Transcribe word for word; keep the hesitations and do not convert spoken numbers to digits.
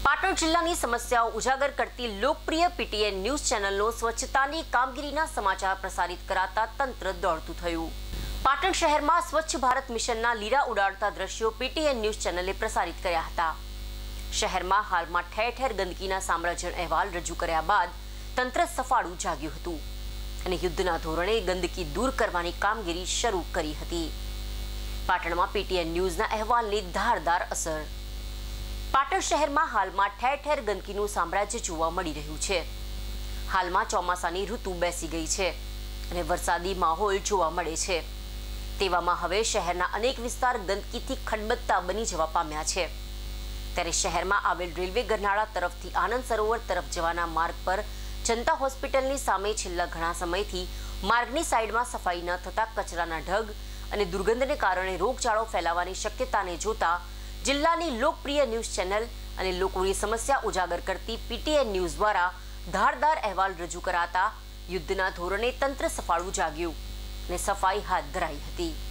પાટણ જિલ્લાની સમસ્યાઓ ઉજાગર કરતી લોકપ્રિય પીટીએન ન્યૂઝ ચેનલનો સ્વચ્છતાની કામગીરીના સમાચાર પ્રસારિત કરાતા તંત્ર દોડતું થયું। પાટણ શહેરમાં સ્વચ્છ ભારત મિશનના લીરા ઉડાડતા દ્રશ્યો પીટીએન ન્યૂઝ ચેનલે પ્રસારિત કર્યા હતા। શહેરમાં હાલમાં ઠેર ઠેર ગંદકીના સામ્રાજ્યનો અહેવાલ રજૂ કર્યા બાદ તંત્ર સફાળું જાગ્યું હતું અને યુદ્ધના ધોરણે ગંદકી દૂર કરવાની કામગીરી શરૂ કરી હતી। પાટણમાં પીટીએન ન્યૂઝના અહેવાલની ધારદાર અસર। પાટણ શહેરમાં હાલમાં ઠેર ઠેર ગંદકીનું સામ્રાજ્ય જોવા મળી રહ્યું છે। હાલમાં ચોમાસાની ઋતુ બેસી ગઈ છે અને વરસાદી માહોલ જોવા મળે છે। તેવામાં હવે શહેરના અનેક વિસ્તાર ગંદકીથી ખડબત્તા બની જવા પામ્યા છે। ત્યારે શહેરમાં આવેલ રેલવે ગરનાળા તરફથી આનંદ સરોવર તરફ જવાના માર્ગ પર જનતા હોસ્પિટલની સામે છેલ્લા ઘણા સમયથી માર્ગની સાઈડમાં સફાઈ ન થતા કચરાના ઢગ અને દુર્ગંધને કારણે રોગચાળો ફેલાવાની શક્યતાને જોતા જિલ્લાની લોકપ્રિય ન્યૂઝ ચેનલ અને લોકોની સમસ્યા ઉજાગર કરતી પીટીએન ન્યૂઝ દ્વારા ધારદાર અહેવાલ રજૂ કરાતા યુદ્ધના ધોરણે તંત્ર સફાળું જાગ્યું અને સફાઈ હાથ ધરાઈ હતી।